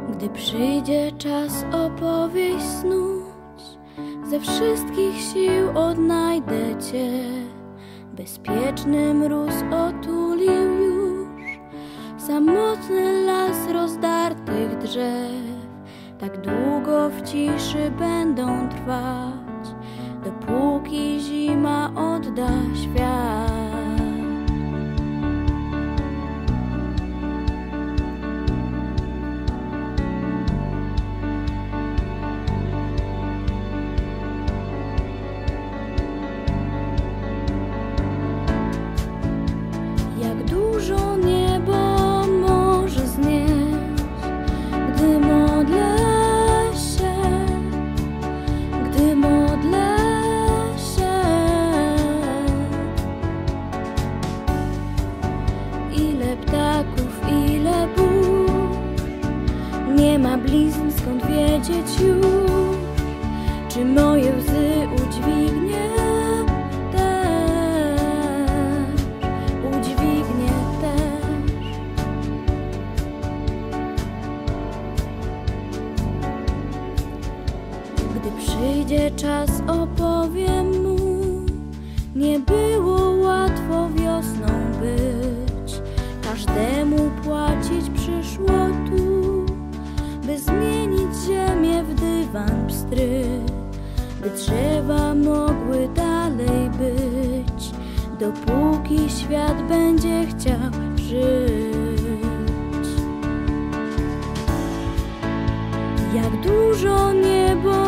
Gdy przyjdzie czas opowieść snuć, ze wszystkich sił odnajdę Cię. Bezpieczny mróz otulił już samotny las rozdartych drzew. Tak długo w ciszy będą trwać, dopóki zima odda świat. Jak dużo niebo może znieść, gdy modlę się, gdy modlę się. Ile ptaków, ile burz, nie ma blizn, skąd wiedzieć już, czy moje łzy udźwignie. Gdy przyjdzie czas, opowiem mu, nie było łatwo wiosną być. Każdemu płacić przyszło tu, by zmienić ziemię w dywan pstry, by drzewa mogły dalej być, dopóki świat będzie chciał żyć. Jak dużo niebo